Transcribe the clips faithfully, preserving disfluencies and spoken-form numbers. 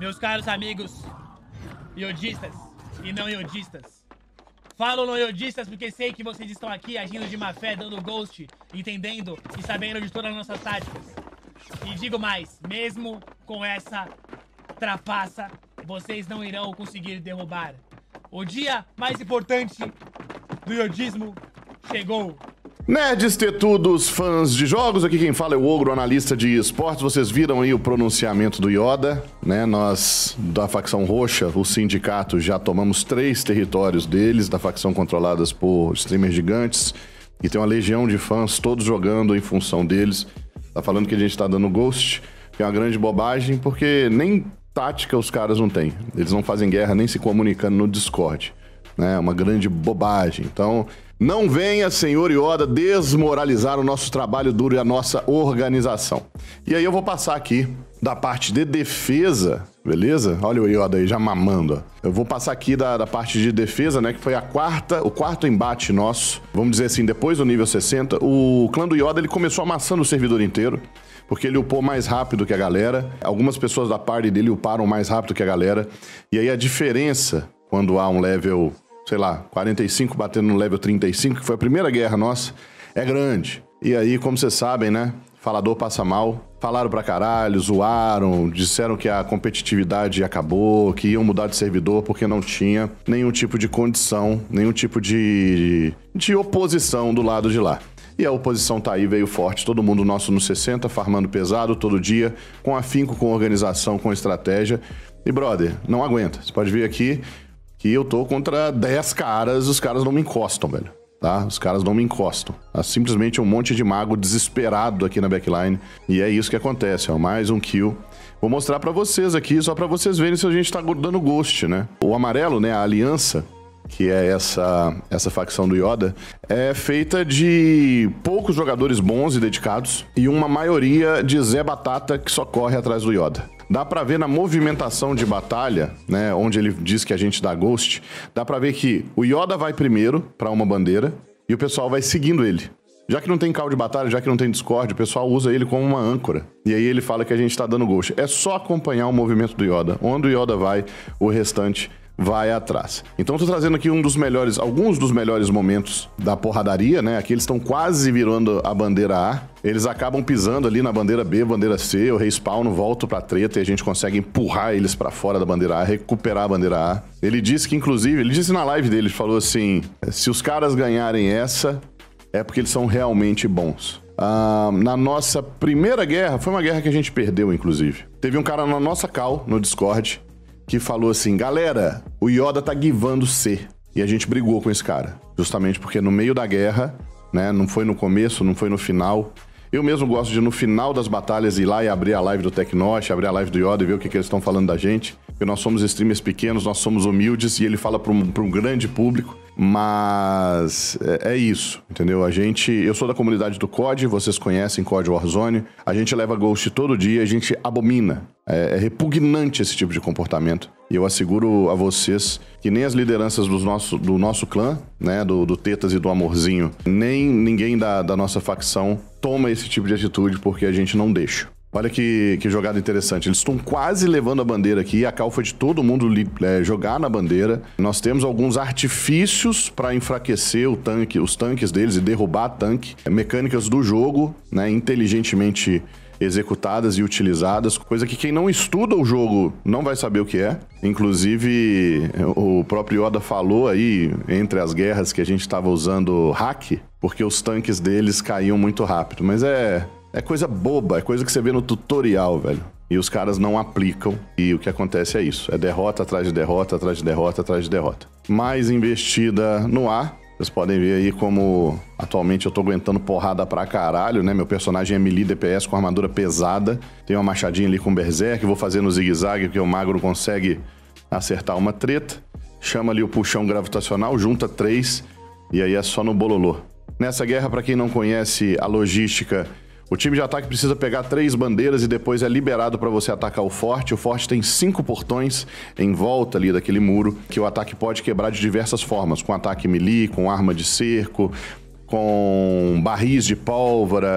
Meus caros amigos iodistas e não iodistas. Falo não iodistas porque sei que vocês estão aqui agindo de má fé, dando ghost, entendendo e sabendo de todas as nossas táticas. E digo mais, mesmo com essa trapaça, vocês não irão conseguir derrubar. O dia mais importante do iodismo chegou. Nerds tetudos, fãs de jogos, aqui quem fala é o Ogro, analista de esportes. Vocês viram aí o pronunciamento do Yoda, né? Nós, da facção roxa, o sindicato, já tomamos três territórios deles, da facção controladas por streamers gigantes, e tem uma legião de fãs, todos jogando em função deles. Tá falando que a gente tá dando ghost, que é uma grande bobagem, porque nem tática os caras não têm. Eles não fazem guerra nem se comunicando no Discord, né? É uma grande bobagem. Então, não venha, senhor Yoda, desmoralizar o nosso trabalho duro e a nossa organização. E aí eu vou passar aqui da parte de defesa, beleza? Olha o Yoda aí já mamando. Eu vou passar aqui da, da parte de defesa, né? Que foi a quarta, o quarto embate nosso. Vamos dizer assim, depois do nível sessenta, o clã do Yoda ele começou amassando o servidor inteiro, porque ele upou mais rápido que a galera. Algumas pessoas da party dele uparam mais rápido que a galera. E aí a diferença, quando há um level, sei lá, quarenta e cinco batendo no level trinta e cinco, que foi a primeira guerra nossa, é grande. E aí, como vocês sabem, né? Falador passa mal. Falaram pra caralho, zoaram, disseram que a competitividade acabou, que iam mudar de servidor porque não tinha nenhum tipo de condição, nenhum tipo de, de oposição do lado de lá. E a oposição tá aí, veio forte, todo mundo nosso no sessenta, farmando pesado todo dia, com afinco, com organização, com estratégia. E, brother, não aguenta. Você pode ver aqui que eu tô contra dez caras, os caras não me encostam, velho. Tá? Os caras não me encostam. Há simplesmente um monte de mago desesperado aqui na backline. E é isso que acontece, ó. Mais um kill. Vou mostrar pra vocês aqui, só pra vocês verem se a gente tá dando ghost, né? O amarelo, né? A aliança, que é essa, essa facção do Yoda, é feita de poucos jogadores bons e dedicados e uma maioria de Zé Batata que só corre atrás do Yoda. Dá pra ver na movimentação de batalha, né, onde ele diz que a gente dá ghost, dá pra ver que o Yoda vai primeiro pra uma bandeira e o pessoal vai seguindo ele. Já que não tem call de batalha, já que não tem Discord, o pessoal usa ele como uma âncora. E aí ele fala que a gente tá dando ghost. É só acompanhar o movimento do Yoda. Onde o Yoda vai, o restante vai atrás. Então eu tô trazendo aqui um dos melhores, alguns dos melhores momentos da porradaria, né? Aqui eles estão quase virando a bandeira A. Eles acabam pisando ali na bandeira B, bandeira C, eu respawno, volto pra treta e a gente consegue empurrar eles pra fora da bandeira A, recuperar a bandeira A. Ele disse que, inclusive, ele disse na live dele, ele falou assim, se os caras ganharem essa, é porque eles são realmente bons. Ah, na nossa primeira guerra, foi uma guerra que a gente perdeu, inclusive. Teve um cara na nossa call, no Discord, que falou assim, galera, o Yoda tá givando C. E a gente brigou com esse cara. Justamente porque no meio da guerra, né, não foi no começo, não foi no final. Eu mesmo gosto de, no final das batalhas, ir lá e abrir a live do Tecnosh, abrir a live do Yoda e ver o que, que eles estão falando da gente. Porque nós somos streamers pequenos, nós somos humildes e ele fala para um, para um grande público. Mas é, é isso, entendeu? A gente... Eu sou da comunidade do C O D, vocês conhecem C O D Warzone. A gente leva ghost todo dia, a gente abomina. É, é repugnante esse tipo de comportamento. E eu asseguro a vocês que nem as lideranças do nosso, do nosso clã, né, do, do Tetas e do Amorzinho, nem ninguém da, da nossa facção toma esse tipo de atitude porque a gente não deixa. Olha que, que jogada interessante. Eles estão quase levando a bandeira aqui. A cal foi de todo mundo é, jogar na bandeira. Nós temos alguns artifícios para enfraquecer o tanque, os tanques deles e derrubar tanque. Mecânicas do jogo, né, inteligentemente executadas e utilizadas. Coisa que quem não estuda o jogo não vai saber o que é. Inclusive, o próprio Yoda falou aí, entre as guerras, que a gente estava usando hack, porque os tanques deles caíam muito rápido. Mas é... É coisa boba, é coisa que você vê no tutorial, velho. E os caras não aplicam. E o que acontece é isso. É derrota atrás de derrota, atrás de derrota, atrás de derrota. Mais investida no ar. Vocês podem ver aí como atualmente eu tô aguentando porrada pra caralho, né? Meu personagem é melee D P S com armadura pesada. Tem uma machadinha ali com berserk. Vou fazer no zigue-zague porque o mago não consegue acertar uma treta. Chama ali o puxão gravitacional, junta três. E aí é só no bololô. Nessa guerra, pra quem não conhece a logística... O time de ataque precisa pegar três bandeiras e depois é liberado para você atacar o forte. O forte tem cinco portões em volta ali daquele muro que o ataque pode quebrar de diversas formas. Com ataque melee, com arma de cerco, com barris de pólvora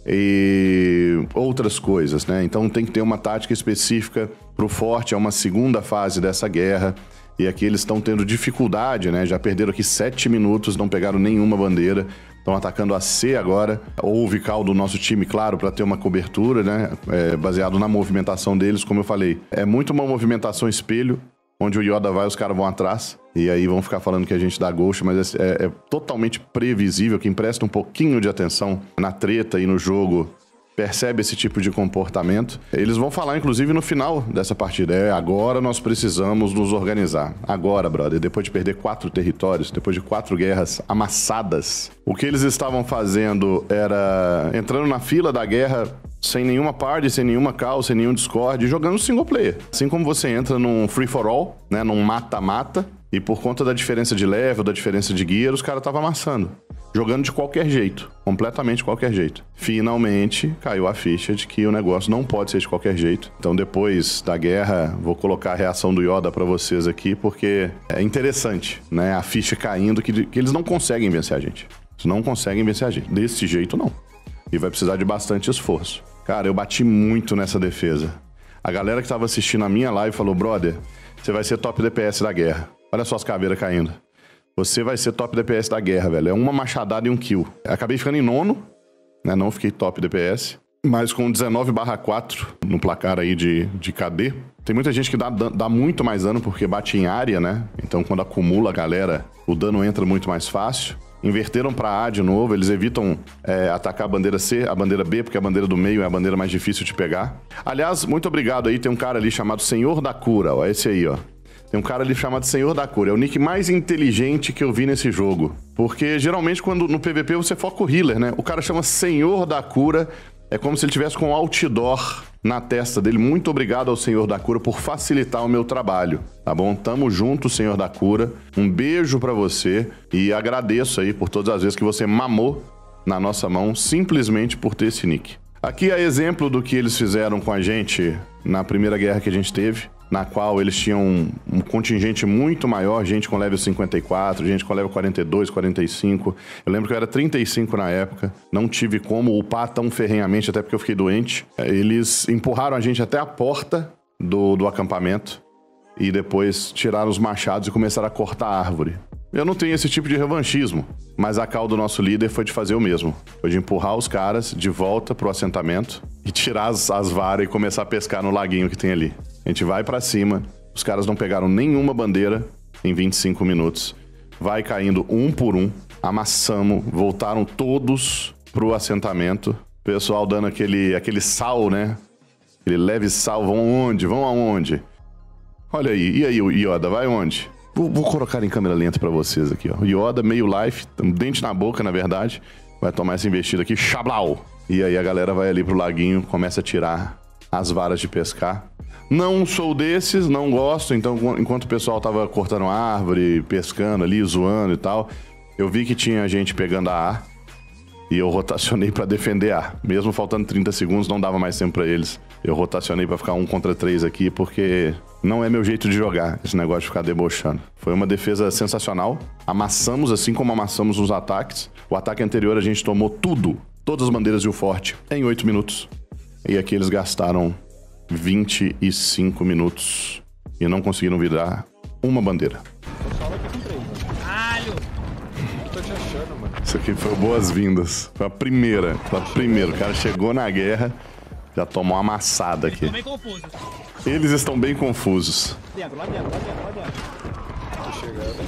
e outras coisas, né? Então tem que ter uma tática específica pro forte, é uma segunda fase dessa guerra, e aqui eles estão tendo dificuldade, né? Já perderam aqui sete minutos, não pegaram nenhuma bandeira, estão atacando a C agora. Houve cal do nosso time, claro, para ter uma cobertura, né? É, baseado na movimentação deles, como eu falei. É muito uma movimentação espelho, onde o Yoda vai, os caras vão atrás, e aí vão ficar falando que a gente dá ghost, mas é, é, é totalmente previsível. Quem presta um pouquinho de atenção na treta e no jogo percebe esse tipo de comportamento. Eles vão falar, inclusive, no final dessa partida. É, agora nós precisamos nos organizar. Agora, brother, depois de perder quatro territórios, depois de quatro guerras amassadas, o que eles estavam fazendo era entrando na fila da guerra sem nenhuma party, sem nenhuma call, sem nenhum Discord, jogando single player. Assim como você entra num free-for-all, né, num mata-mata, e por conta da diferença de level, da diferença de gear, os caras estavam amassando. Jogando de qualquer jeito, completamente de qualquer jeito. Finalmente, caiu a ficha de que o negócio não pode ser de qualquer jeito. Então, depois da guerra, vou colocar a reação do Yoda pra vocês aqui, porque é interessante, né? A ficha caindo, que, que eles não conseguem vencer a gente. Eles não conseguem vencer a gente. Desse jeito, não. E vai precisar de bastante esforço. Cara, eu bati muito nessa defesa. A galera que tava assistindo a minha live falou, brother, você vai ser top D P S da guerra. Olha só as caveiras caindo. Você vai ser top D P S da guerra, velho. É uma machadada e um kill. Acabei ficando em nono, né? Não fiquei top D P S. Mas com dezenove barra quatro no placar aí de, de K D. Tem muita gente que dá, dá muito mais dano porque bate em área, né? Então quando acumula a galera, o dano entra muito mais fácil. Inverteram pra A de novo, eles evitam é, atacar a bandeira C, a bandeira B, porque a bandeira do meio é a bandeira mais difícil de pegar. Aliás, muito obrigado aí, tem um cara ali chamado Senhor da Cura, ó, esse aí, ó. Tem um cara ali chamado Senhor da Cura, é o nick mais inteligente que eu vi nesse jogo. Porque geralmente quando no P V P você foca o healer, né? O cara chama Senhor da Cura, é como se ele tivesse com um outdoor na testa dele. Muito obrigado ao Senhor da Cura por facilitar o meu trabalho, tá bom? Tamo junto, Senhor da Cura. Um beijo pra você e agradeço aí por todas as vezes que você mamou na nossa mão simplesmente por ter esse nick. Aqui é exemplo do que eles fizeram com a gente na primeira guerra que a gente teve, na qual eles tinham um, um contingente muito maior, gente com level cinquenta e quatro, gente com level quarenta e dois, quarenta e cinco. Eu lembro que eu era trinta e cinco na época, não tive como upar tão ferrenhamente, até porque eu fiquei doente. Eles empurraram a gente até a porta do, do acampamento e depois tiraram os machados e começaram a cortar a árvore. Eu não tenho esse tipo de revanchismo, mas a call do nosso líder foi de fazer o mesmo. Foi de empurrar os caras de volta pro assentamento e tirar as, as varas e começar a pescar no laguinho que tem ali. A gente vai pra cima, os caras não pegaram nenhuma bandeira em vinte e cinco minutos. Vai caindo um por um, amassamos, voltaram todos pro assentamento. Pessoal dando aquele, aquele sal, né? Aquele leve sal, vão onde? Vão aonde? Olha aí, e aí o Yoda, vai onde? Vou, vou colocar em câmera lenta pra vocês aqui, ó. Yoda, meio life, um dente na boca, na verdade. Vai tomar essa investida aqui, Xablau! E aí a galera vai ali pro laguinho, começa a tirar as varas de pescar. Não sou desses, não gosto, então enquanto o pessoal tava cortando árvore, pescando ali, zoando e tal, eu vi que tinha gente pegando a A e eu rotacionei pra defender A. Mesmo faltando trinta segundos, não dava mais tempo pra eles. Eu rotacionei pra ficar um contra três aqui, porque não é meu jeito de jogar, esse negócio de ficar debochando. Foi uma defesa sensacional, amassamos assim como amassamos os ataques. O ataque anterior a gente tomou tudo, todas as bandeiras e o forte, em oito minutos. E aqui eles gastaram vinte e cinco minutos e não conseguiram virar uma bandeira. Caralho! Tô te achando, mano. Isso aqui foi boas-vindas. Foi a primeira. Foi a primeira. O cara chegou na guerra, já tomou uma amassada aqui. Tô bem confuso. Eles estão bem confusos. Dentro, lá dentro, lá dentro, lá dentro. Tô chegando.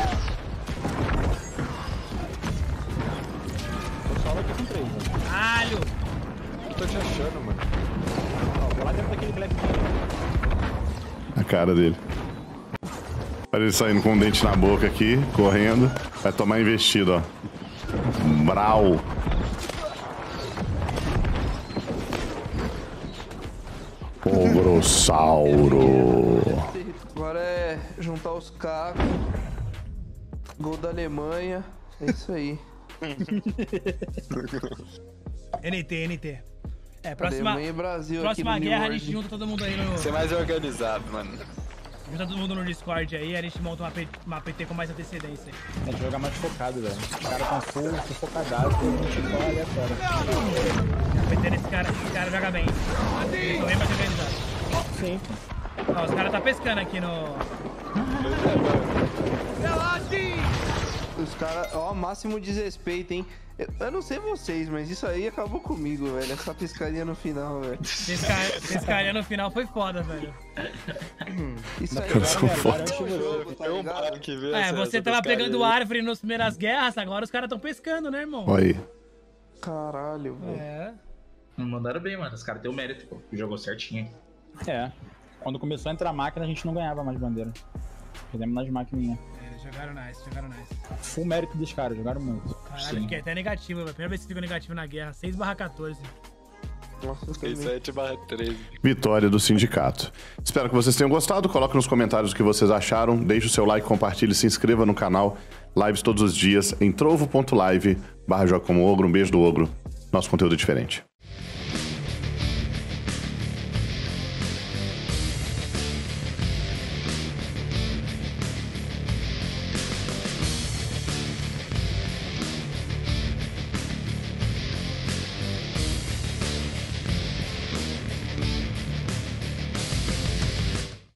O pessoal aqui com três, mano. Caralho! Tô te achando, mano. Ó, vou lá dentro daquele black. A cara dele. Olha ele saindo com um dente na boca aqui, correndo. Vai tomar investido, ó. Brau. Pogrossauro. Agora é juntar os cacos. Gol da Alemanha. É isso aí. N T, N T. É, próxima, Alemanha e Brasil próxima aqui no guerra New a gente World. junta todo mundo aí no... Ser mais organizado, mano. Junta todo mundo no Discord aí, a gente monta uma, P, uma P T com mais antecedência aí. Tem que jogar mais focado, velho. Os caras estão full, full focadaço e a gente só aleatório. A P T nesse cara, esse cara joga bem. Eles estão bem mais organizados. Sim. Ó, os caras tá pescando aqui no... Os caras, ó, máximo desrespeito, hein? Eu, eu não sei vocês, mas isso aí acabou comigo, velho. Essa piscaria no final, velho. Pesca... Pescaria no final foi foda, velho. Isso aí Cansou é foda. um jogo, tá Tem um ligado? bar que vê É, essa- você essa tava pescaria pegando aí. árvore nas primeiras guerras, agora os caras tão pescando, né, irmão? Olha aí. Caralho, velho. É. Não mandaram bem, mano. Os caras têm o mérito, pô. Jogou certinho. É. Quando começou a entrar a máquina, a gente não ganhava mais bandeira. Perdemos nas maquininhas. É, jogaram nice, jogaram nice. Full mérito dos caras, jogaram muito. Caralho, Sim. fiquei até negativo, velho. Primeira vez que ficou negativo na guerra. seis barra quatorze. Nossa, eu também. sete barra treze. Vitória do sindicato. Espero que vocês tenham gostado. Coloque nos comentários o que vocês acharam. Deixe o seu like, compartilhe, se inscreva no canal. Lives todos os dias em trovo ponto live barra joga como ogro. Um beijo do ogro. Nosso conteúdo é diferente.